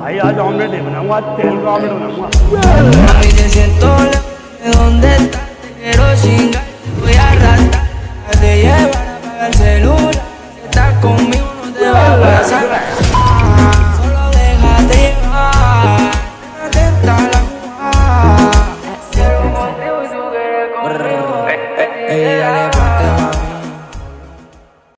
भाई आज ऑमलेट नहीं बनाऊंगा, आज तेल का ऑमलेट बनाऊंगा। Mami, te siento lejos de donde estás, te quiero chingar.